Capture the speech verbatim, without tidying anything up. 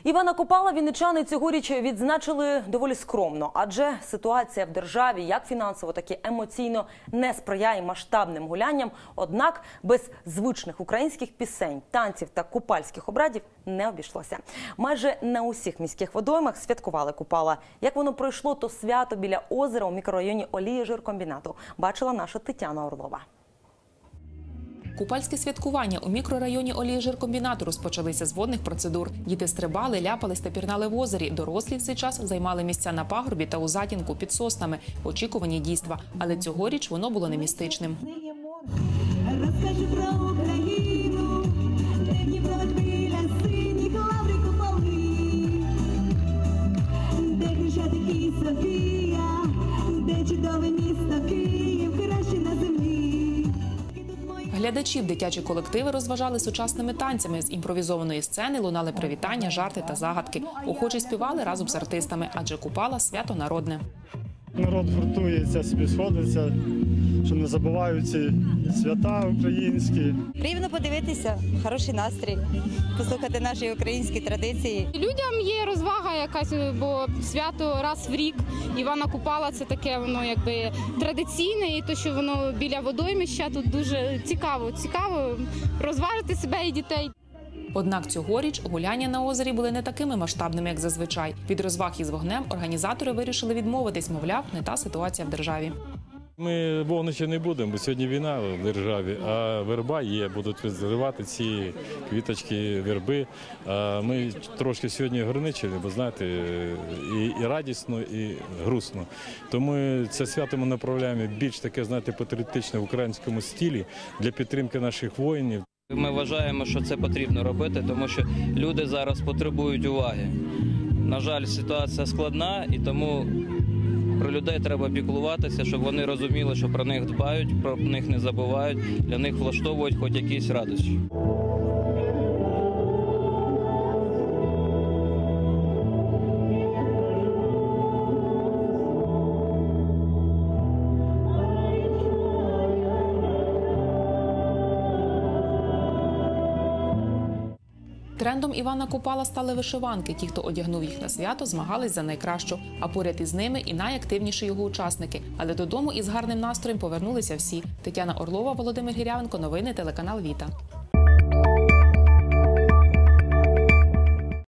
Івана Купала вінничани цьогоріч відзначили доволі скромно, адже ситуація в державі як фінансово, так і емоційно не сприяє масштабним гулянням. Однак без звичних українських пісень, танців та купальських обрядів не обійшлося. Майже на усіх міських водоймах святкували Купала. Як воно пройшло, то свято біля озера у мікрорайоні Олієжиркомбінату бачила наша Тетяна Орлова. Купальські святкування у мікрорайоні Олієжиркомбінату розпочалися з водних процедур. Діти стрибали, ляпались та пірнали в озері. Дорослі в цей час займали місця на пагорбі та у затінку під соснами в очікуванні дійства. Але цьогоріч воно було не містичним. Розкажи про Україну, де Дніпро біля синіх лаври куполи, де Хрещатик і Софія, де чудове місто Київ, краще на землі. Глядачів дитячі колективи розважали сучасними танцями. З імпровізованої сцени лунали привітання, жарти та загадки. Охочі співали разом з артистами, адже Купала – свято народне. Народ гуртується, собі сходиться, що не забувають ці свята українські. Приємно подивитися, хороший настрій, послухати наші українські традиції. Людям є розвага якась, бо свято раз в рік Івана Купала – це таке воно якби традиційне, і то, що воно біля водоймища, тут дуже цікаво, цікаво розважити себе і дітей. Однак цьогоріч гуляння на озері були не такими масштабними, як зазвичай. Від розваг із вогнем організатори вирішили відмовитись, мовляв, не та ситуація в державі. Ми вогнища не будемо, бо сьогодні війна в державі, а верба є, будуть зривати ці квіточки верби. А ми трошки сьогодні ограничили, бо знаєте, і, і радісно, і грустно. Тому це свято ми направляємо більш таке, знаєте, патріотичне в українському стилі для підтримки наших воїнів. Ми вважаємо, що це потрібно робити, тому що люди зараз потребують уваги. На жаль, ситуація складна, і тому про людей треба піклуватися, щоб вони розуміли, що про них дбають, про них не забувають, для них влаштовують хоч якісь радощі. Трендом Івана Купала стали вишиванки. Ті, хто одягнув їх на свято, змагались за найкращу. А поряд із ними і найактивніші його учасники. Але додому із гарним настроєм повернулися всі. Тетяна Орлова, Володимир Гірявенко. Новини телеканал Віта.